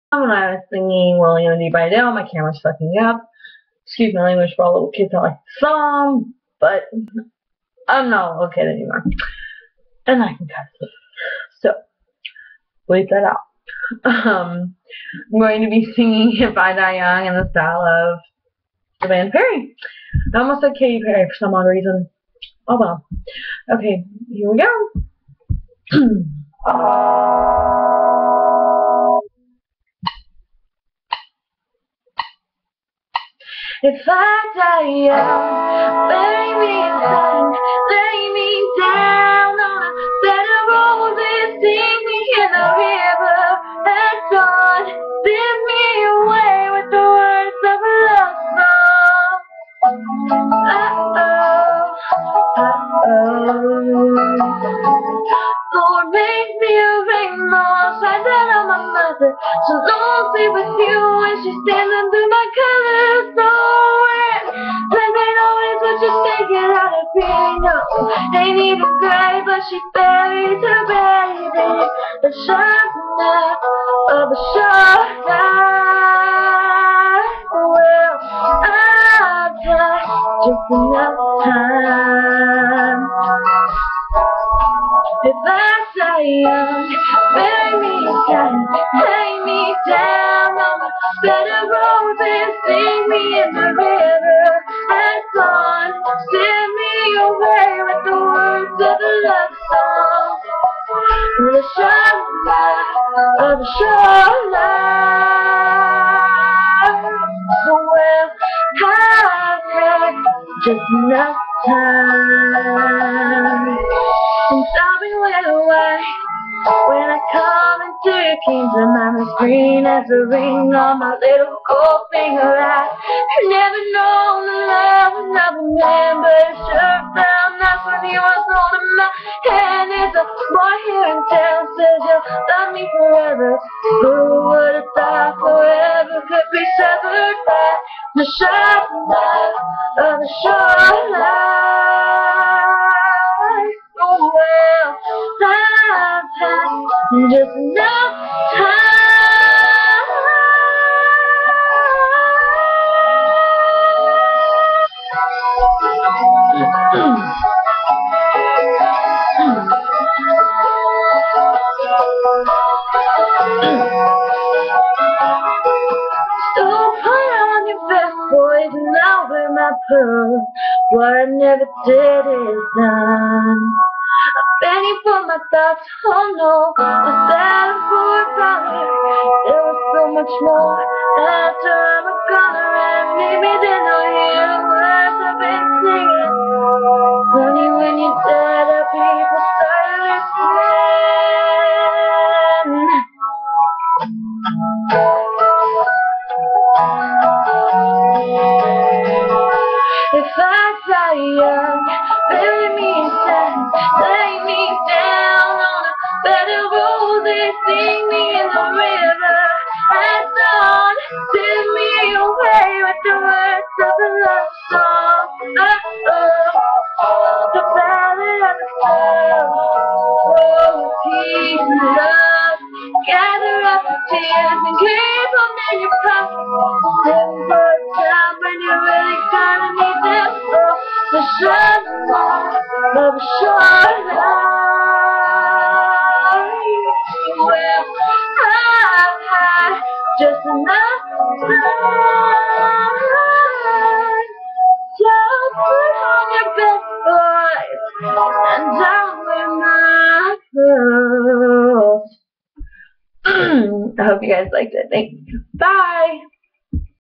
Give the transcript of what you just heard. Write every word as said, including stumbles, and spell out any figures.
When I was singing Rolling in the Deep by Adele, my camera's fucking up. Excuse my language for all little kids that like the song, but I'm not a little kid anymore. And I can cuss it. So, bleep that out. Um, I'm going to be singing If I Die Young in the style of the band Perry. I almost said Katy Perry for some odd reason. Oh well. Okay, here we go. If I die young, bury me in sun, lay me down on a bed of roses, sing me in the river at dawn, send me away with the words of a love song. Uh-oh, uh-oh. Lord, make me a rainbow, shine down on my mother, so long be with you when she's standing through my colors. So ain't even gray, but she buried her baby. The sharpness of a short life. Well, I've had just enough time. If I die young, bury me again, lay me down on a bed of roses, sing me in the river at dawn, send me away with the words of a love song. The shoreline of the shoreline. Well, I've had just enough time. Since I've been way away, when I come into your kingdom, I'm as green as a ring on my little gold finger. I've never known the love of another man, but it sure felt nice when he was holding my hand. There's a boy here in town says you'll love me forever. Who would have thought forever could be severed by the shoreline of the shoreline? Oh well, I've had just enough time. So put on your best boys and I'll wear my pearls. What I never did is done. Penny for my thoughts, oh no, I settled for a dollar. There was so much more after I'm a goner, and maybe then I'll hear the words I've been singing. Funny when you're dead, our people start listening. If I die young, bury me in sand, lay me down on a bed of roses, sing me in the river at dawn, send me away with the words of a love song. Uh-oh, the ballad of the love, oh, peace and love, gather up the tears and keep them in your pocket, send for a time when you really kinda need them. The shoreline of a shoreline. Well, I've had just enough time. So put on your best boys and I'll wear my pearls. I hope you guys liked it. Thank you. Bye.